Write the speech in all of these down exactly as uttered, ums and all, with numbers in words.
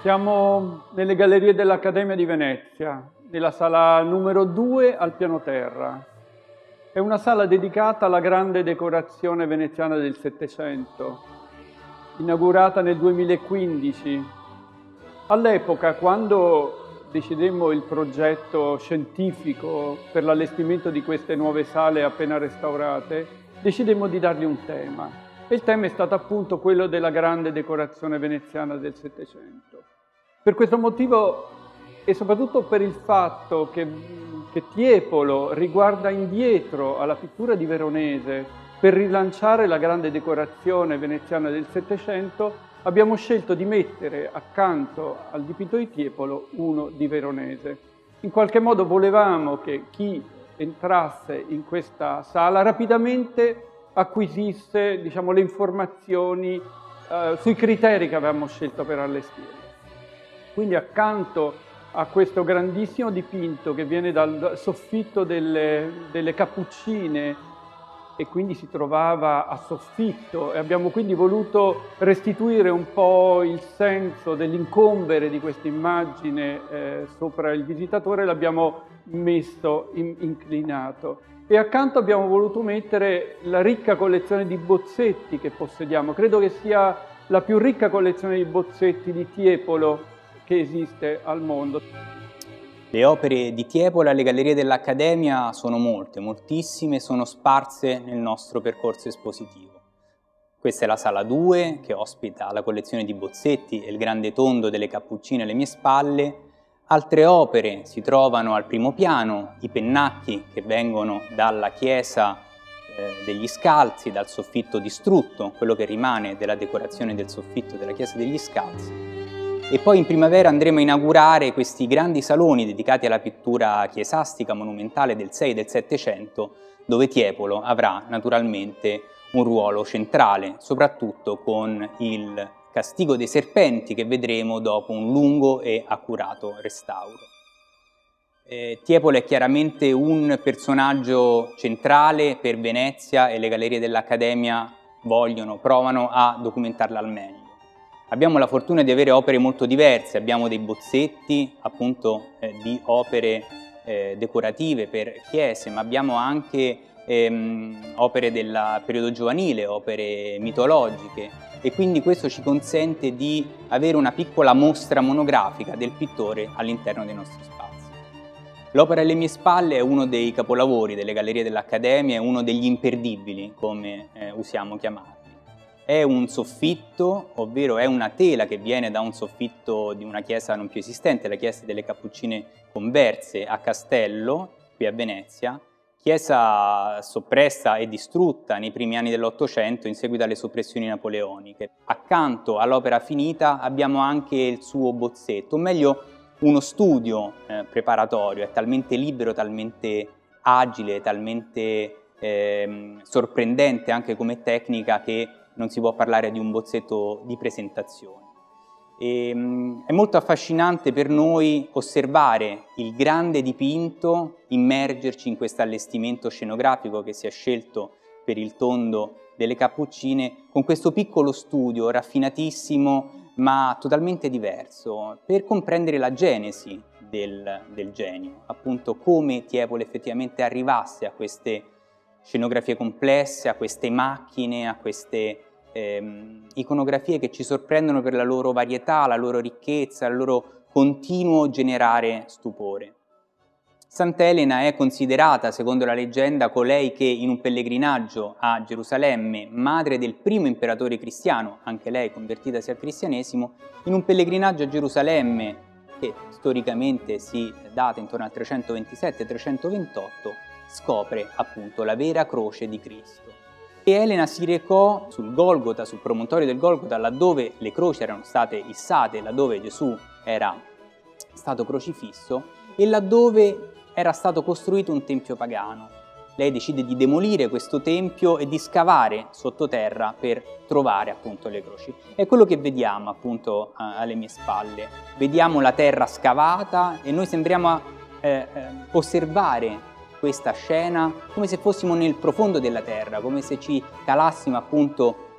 Siamo nelle gallerie dell'Accademia di Venezia, nella sala numero due al piano terra. È una sala dedicata alla grande decorazione veneziana del Settecento, inaugurata nel duemilaquindici. All'epoca, quando decidemmo il progetto scientifico per l'allestimento di queste nuove sale appena restaurate, decidemmo di dargli un tema. E il tema è stato appunto quello della grande decorazione veneziana del Settecento. Per questo motivo, e soprattutto per il fatto che, che Tiepolo riguarda indietro alla pittura di Veronese per rilanciare la grande decorazione veneziana del Settecento, abbiamo scelto di mettere accanto al dipinto di Tiepolo uno di Veronese. In qualche modo volevamo che chi entrasse in questa sala rapidamente acquisisse, diciamo, le informazioni eh, sui criteri che avevamo scelto per allestire. Quindi accanto a questo grandissimo dipinto che viene dal soffitto delle, delle Cappuccine e quindi si trovava a soffitto, e abbiamo quindi voluto restituire un po' il senso dell'incombere di questa immagine eh, sopra il visitatore, l'abbiamo messo in, inclinato. E accanto abbiamo voluto mettere la ricca collezione di bozzetti che possediamo. Credo che sia la più ricca collezione di bozzetti di Tiepolo che esiste al mondo. Le opere di Tiepolo alle Gallerie dell'Accademia sono molte, moltissime, sono sparse nel nostro percorso espositivo. Questa è la sala due, che ospita la collezione di bozzetti e il grande tondo delle Cappuccine alle mie spalle. Altre opere si trovano al primo piano, i pennacchi che vengono dalla chiesa eh, degli Scalzi, dal soffitto distrutto, quello che rimane della decorazione del soffitto della chiesa degli Scalzi. E poi in primavera andremo a inaugurare questi grandi saloni dedicati alla pittura chiesastica monumentale del sei e del Settecento, dove Tiepolo avrà naturalmente un ruolo centrale, soprattutto con il Castigo dei Serpenti che vedremo dopo un lungo e accurato restauro. Eh, Tiepolo è chiaramente un personaggio centrale per Venezia e le Gallerie dell'Accademia vogliono, provano a documentarla al meglio. Abbiamo la fortuna di avere opere molto diverse, abbiamo dei bozzetti appunto eh, di opere eh, decorative per chiese, ma abbiamo anche ehm, opere del periodo giovanile, opere mitologiche, e quindi questo ci consente di avere una piccola mostra monografica del pittore all'interno dei nostri spazi. L'opera alle mie spalle è uno dei capolavori delle Gallerie dell'Accademia, è uno degli imperdibili, come eh, usiamo chiamarli. È un soffitto, ovvero è una tela che viene da un soffitto di una chiesa non più esistente, la chiesa delle Cappuccine Converse a Castello, qui a Venezia, chiesa soppressa e distrutta nei primi anni dell'Ottocento in seguito alle soppressioni napoleoniche. Accanto all'opera finita abbiamo anche il suo bozzetto, o meglio uno studio eh, preparatorio, è talmente libero, talmente agile, talmente eh, sorprendente anche come tecnica che non si può parlare di un bozzetto di presentazione. E, mh, è molto affascinante per noi osservare il grande dipinto, immergerci in questo allestimento scenografico che si è scelto per il tondo delle Cappuccine, con questo piccolo studio raffinatissimo ma totalmente diverso, per comprendere la genesi del, del genio, appunto come Tiepolo effettivamente arrivasse a queste scenografie complesse, a queste macchine, a queste ehm, iconografie che ci sorprendono per la loro varietà, la loro ricchezza, il loro continuo generare stupore. Sant'Elena è considerata, secondo la leggenda, colei che in un pellegrinaggio a Gerusalemme, madre del primo imperatore cristiano, anche lei convertitasi al cristianesimo, in un pellegrinaggio a Gerusalemme, che storicamente si data intorno al trecentoventisette trecentoventotto, scopre appunto la vera croce di Cristo. E Elena si recò sul Golgota, sul promontorio del Golgota, laddove le croci erano state issate, laddove Gesù era stato crocifisso e laddove era stato costruito un tempio pagano. Lei decide di demolire questo tempio e di scavare sottoterra per trovare appunto le croci. È quello che vediamo appunto alle mie spalle. Vediamo la terra scavata e noi sembriamo eh, eh, osservare questa scena come se fossimo nel profondo della terra, come se ci calassimo appunto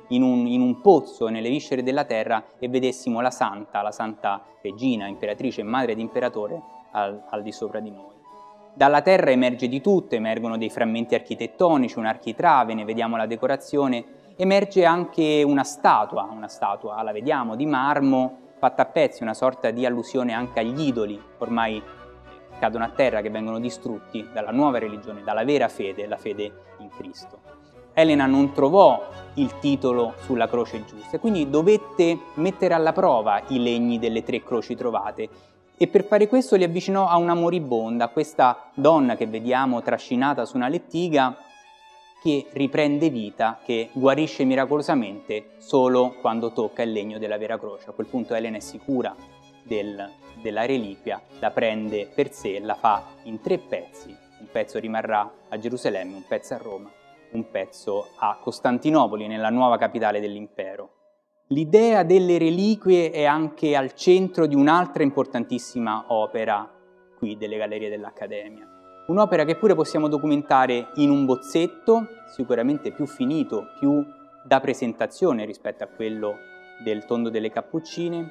in un, in un pozzo nelle viscere della terra e vedessimo la santa, la santa regina, imperatrice e madre d'imperatore al, al di sopra di noi. Dalla terra emerge di tutto, emergono dei frammenti architettonici, un architrave, ne vediamo la decorazione, emerge anche una statua, una statua, la vediamo, di marmo, fatta a pezzi, una sorta di allusione anche agli idoli, ormai cadono a terra, che vengono distrutti dalla nuova religione, dalla vera fede, la fede in Cristo. Elena non trovò il titolo sulla croce giusta e quindi dovette mettere alla prova i legni delle tre croci trovate e per fare questo li avvicinò a una moribonda, questa donna che vediamo trascinata su una lettiga che riprende vita, che guarisce miracolosamente solo quando tocca il legno della vera croce. A quel punto Elena è sicura del, della reliquia, la prende per sé, la fa in tre pezzi, un pezzo rimarrà a Gerusalemme, un pezzo a Roma, un pezzo a Costantinopoli, nella nuova capitale dell'impero. L'idea delle reliquie è anche al centro di un'altra importantissima opera qui delle Gallerie dell'Accademia. Un'opera che pure possiamo documentare in un bozzetto, sicuramente più finito, più da presentazione rispetto a quello del Tondo delle Cappuccine,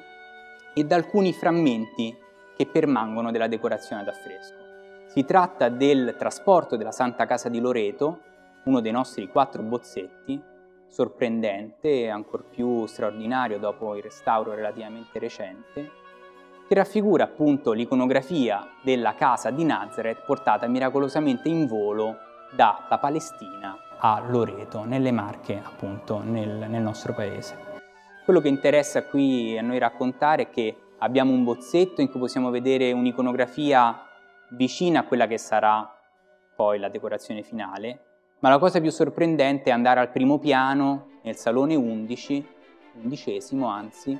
e da alcuni frammenti che permangono della decorazione ad affresco. Si tratta del trasporto della Santa Casa di Loreto, uno dei nostri quattro bozzetti, sorprendente e ancor più straordinario dopo il restauro relativamente recente, che raffigura appunto l'iconografia della casa di Nazareth portata miracolosamente in volo dalla Palestina a Loreto, nelle Marche, appunto nel, nel nostro paese. Quello che interessa qui a noi raccontare è che abbiamo un bozzetto in cui possiamo vedere un'iconografia vicina a quella che sarà poi la decorazione finale, ma la cosa più sorprendente è andare al primo piano, nel salone undici, undicesimo anzi,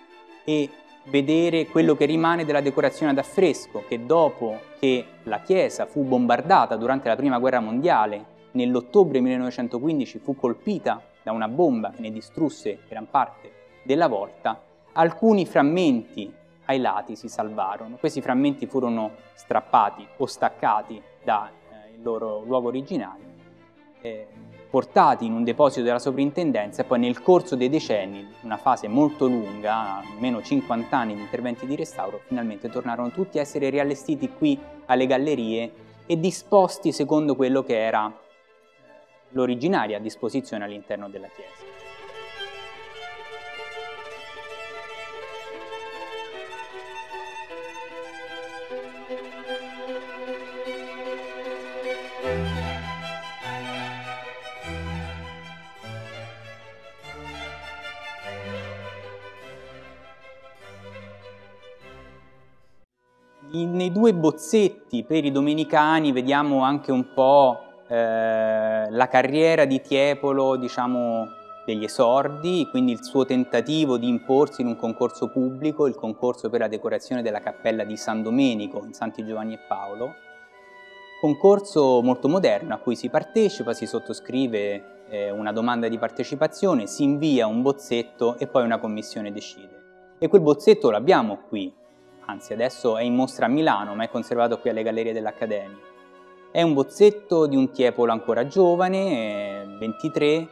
e vedere quello che rimane della decorazione ad affresco, che dopo che la chiesa fu bombardata durante la Prima Guerra Mondiale, nell'ottobre millenovecentoquindici fu colpita da una bomba che ne distrusse gran parte della volta, alcuni frammenti ai lati si salvarono. Questi frammenti furono strappati o staccati dal eh, loro luogo originale, eh, portati in un deposito della soprintendenza e poi nel corso dei decenni, una fase molto lunga, almeno cinquanta anni di interventi di restauro, finalmente tornarono tutti a essere riallestiti qui alle gallerie e disposti secondo quello che era l'originaria disposizione all'interno della chiesa. Nei due bozzetti per i domenicani vediamo anche un po' eh, la carriera di Tiepolo, diciamo, degli esordi, quindi il suo tentativo di imporsi in un concorso pubblico, il concorso per la decorazione della cappella di San Domenico in Santi Giovanni e Paolo, concorso molto moderno a cui si partecipa, si sottoscrive eh, una domanda di partecipazione, si invia un bozzetto e poi una commissione decide. E quel bozzetto l'abbiamo qui. Anzi, adesso è in mostra a Milano, ma è conservato qui alle Gallerie dell'Accademia. È un bozzetto di un Tiepolo ancora giovane, ventitré,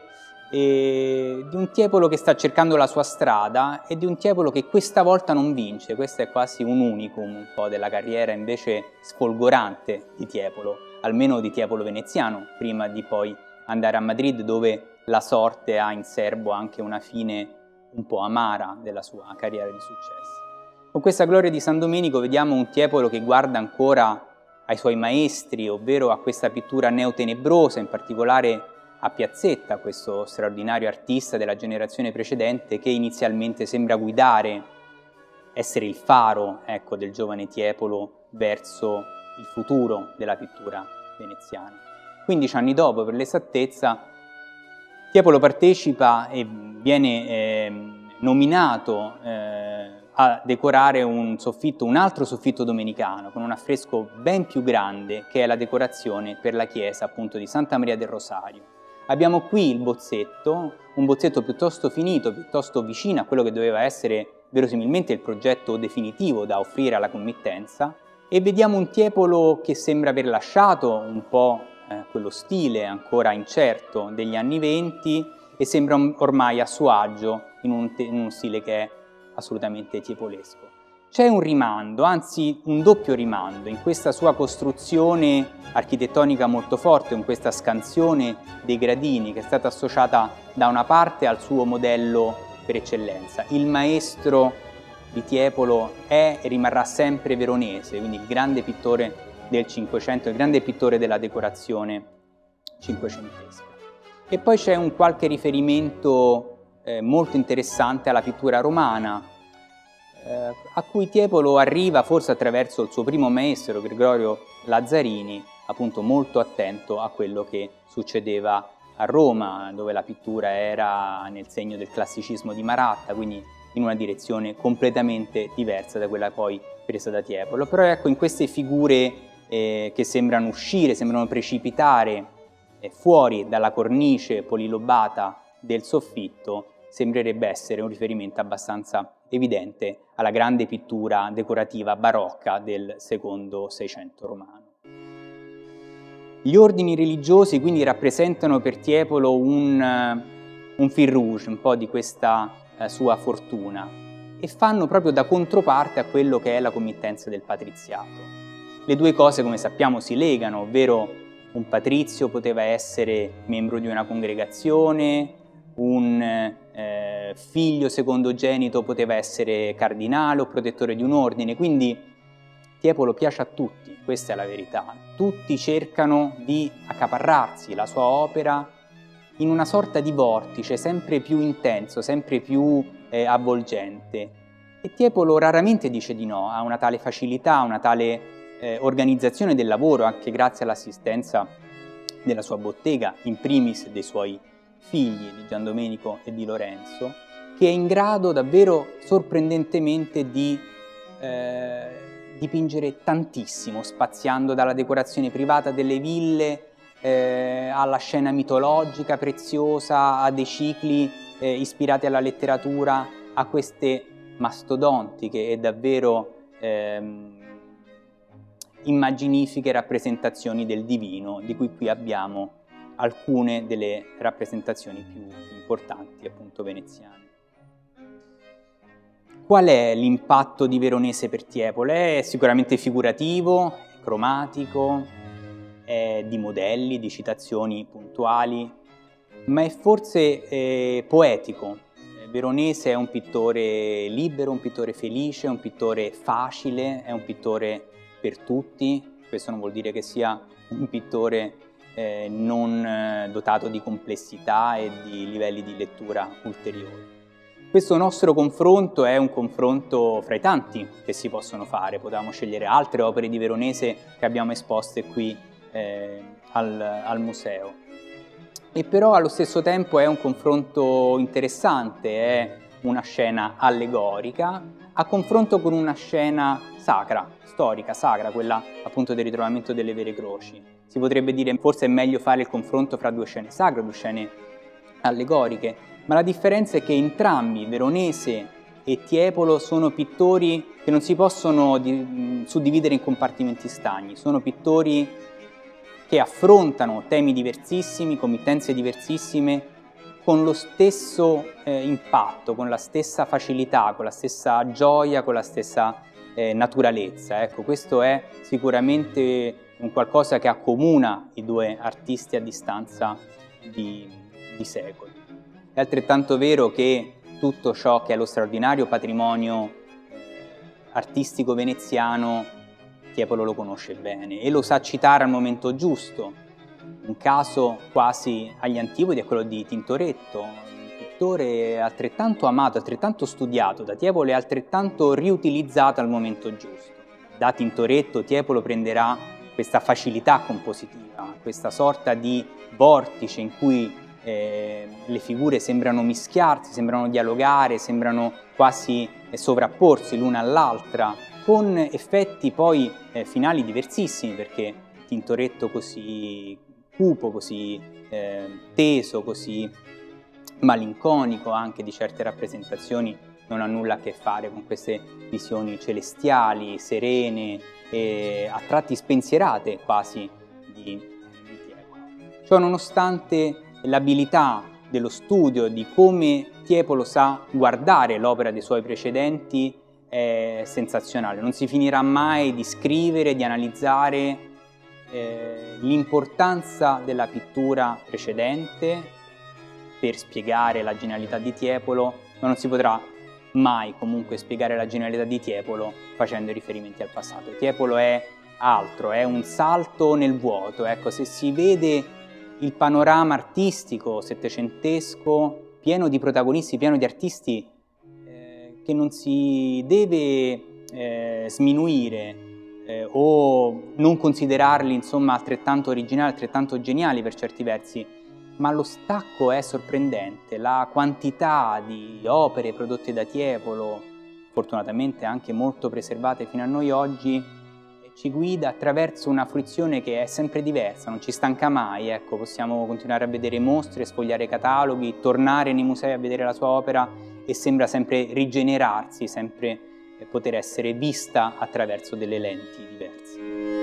e di un Tiepolo che sta cercando la sua strada e di un Tiepolo che questa volta non vince. Questo è quasi un unicum un po' della carriera invece sfolgorante di Tiepolo, almeno di Tiepolo veneziano, prima di poi andare a Madrid, dove la sorte ha in serbo anche una fine un po' amara della sua carriera di successo. Con questa Gloria di San Domenico vediamo un Tiepolo che guarda ancora ai suoi maestri, ovvero a questa pittura neotenebrosa, in particolare a Piazzetta, questo straordinario artista della generazione precedente che inizialmente sembra guidare, essere il faro, ecco, del giovane Tiepolo verso il futuro della pittura veneziana. quindici anni dopo, per l'esattezza, Tiepolo partecipa e viene eh, nominato eh, a decorare un soffitto, un altro soffitto domenicano con un affresco ben più grande che è la decorazione per la chiesa appunto di Santa Maria del Rosario. Abbiamo qui il bozzetto, un bozzetto piuttosto finito, piuttosto vicino a quello che doveva essere verosimilmente il progetto definitivo da offrire alla committenza e vediamo un Tiepolo che sembra aver lasciato un po' eh, quello stile ancora incerto degli anni venti e sembra ormai a suo agio in un, in uno stile che è assolutamente tiepolesco. C'è un rimando, anzi un doppio rimando, in questa sua costruzione architettonica molto forte, con questa scansione dei gradini che è stata associata da una parte al suo modello per eccellenza. Il maestro di Tiepolo è e rimarrà sempre Veronese, quindi il grande pittore del Cinquecento, il grande pittore della decorazione cinquecentesca. E poi c'è un qualche riferimento eh, molto interessante alla pittura romana, eh, a cui Tiepolo arriva forse attraverso il suo primo maestro, Gregorio Lazzarini, appunto molto attento a quello che succedeva a Roma, dove la pittura era nel segno del classicismo di Maratta, quindi in una direzione completamente diversa da quella poi presa da Tiepolo. Però ecco, in queste figure eh, che sembrano uscire, sembrano precipitare eh, fuori dalla cornice polilobata del soffitto, sembrerebbe essere un riferimento abbastanza evidente alla grande pittura decorativa barocca del secondo Seicento romano. Gli ordini religiosi quindi rappresentano per Tiepolo un, un fil rouge, un po' di questa eh, sua fortuna, e fanno proprio da controparte a quello che è la committenza del patriziato. Le due cose, come sappiamo, si legano, ovvero un patrizio poteva essere membro di una congregazione, un eh, figlio secondogenito poteva essere cardinale o protettore di un ordine, quindi Tiepolo piace a tutti, questa è la verità. Tutti cercano di accaparrarsi la sua opera in una sorta di vortice sempre più intenso, sempre più eh, avvolgente. E Tiepolo raramente dice di no, ha una tale facilità, una tale eh, organizzazione del lavoro, anche grazie all'assistenza della sua bottega, in primis dei suoi figli, di Gian Domenico e di Lorenzo, che è in grado davvero sorprendentemente di eh, dipingere tantissimo, spaziando dalla decorazione privata delle ville eh, alla scena mitologica preziosa, a dei cicli eh, ispirati alla letteratura, a queste mastodontiche e davvero ehm, immaginifiche rappresentazioni del divino, di cui qui abbiamo alcune delle rappresentazioni più importanti, appunto veneziane. Qual è l'impatto di Veronese per Tiepolo? È sicuramente figurativo, è cromatico, è di modelli, di citazioni puntuali, ma è forse eh, poetico. Veronese è un pittore libero, un pittore felice, un pittore facile, è un pittore per tutti. Questo non vuol dire che sia un pittore eh, non eh, dotato di complessità e di livelli di lettura ulteriori. Questo nostro confronto è un confronto fra i tanti che si possono fare. Potevamo scegliere altre opere di Veronese che abbiamo esposte qui eh, al, al museo. E però allo stesso tempo è un confronto interessante, è una scena allegorica a confronto con una scena sacra, storica, sacra, quella appunto del ritrovamento delle vere croci. Si potrebbe dire forse è meglio fare il confronto fra due scene sacre, due scene allegoriche, ma la differenza è che entrambi, Veronese e Tiepolo, sono pittori che non si possono di, suddividere in compartimenti stagni, sono pittori che affrontano temi diversissimi, committenze diversissime, con lo stesso eh, impatto, con la stessa facilità, con la stessa gioia, con la stessa eh, naturalezza. Ecco, questo è sicuramente un qualcosa che accomuna i due artisti a distanza di, di secoli. È altrettanto vero che tutto ciò che è lo straordinario patrimonio artistico veneziano, Tiepolo lo conosce bene e lo sa citare al momento giusto. Un caso quasi agli antipodi è quello di Tintoretto, un pittore altrettanto amato, altrettanto studiato da Tiepolo e altrettanto riutilizzato al momento giusto. Da Tintoretto Tiepolo prenderà questa facilità compositiva, questa sorta di vortice in cui Eh, le figure sembrano mischiarsi, sembrano dialogare, sembrano quasi eh, sovrapporsi l'una all'altra, con effetti poi eh, finali diversissimi, perché Tintoretto così cupo, così eh, teso, così malinconico anche di certe rappresentazioni, non ha nulla a che fare con queste visioni celestiali, serene e a tratti spensierate quasi di, di Tiepolo. Ciò nonostante l'abilità dello studio, di come Tiepolo sa guardare l'opera dei suoi precedenti è sensazionale. Non si finirà mai di scrivere, di analizzare eh, l'importanza della pittura precedente per spiegare la genialità di Tiepolo, ma non si potrà mai comunque spiegare la genialità di Tiepolo facendo riferimenti al passato. Tiepolo è altro, è un salto nel vuoto. Ecco, se si vede il panorama artistico settecentesco pieno di protagonisti, pieno di artisti eh, che non si deve eh, sminuire eh, o non considerarli insomma altrettanto originali, altrettanto geniali per certi versi, ma lo stacco è sorprendente, la quantità di opere prodotte da Tiepolo, fortunatamente anche molto preservate fino a noi oggi, ci guida attraverso una fruizione che è sempre diversa, non ci stanca mai. Ecco, possiamo continuare a vedere mostre, sfogliare cataloghi, tornare nei musei a vedere la sua opera e sembra sempre rigenerarsi, sempre poter essere vista attraverso delle lenti diverse.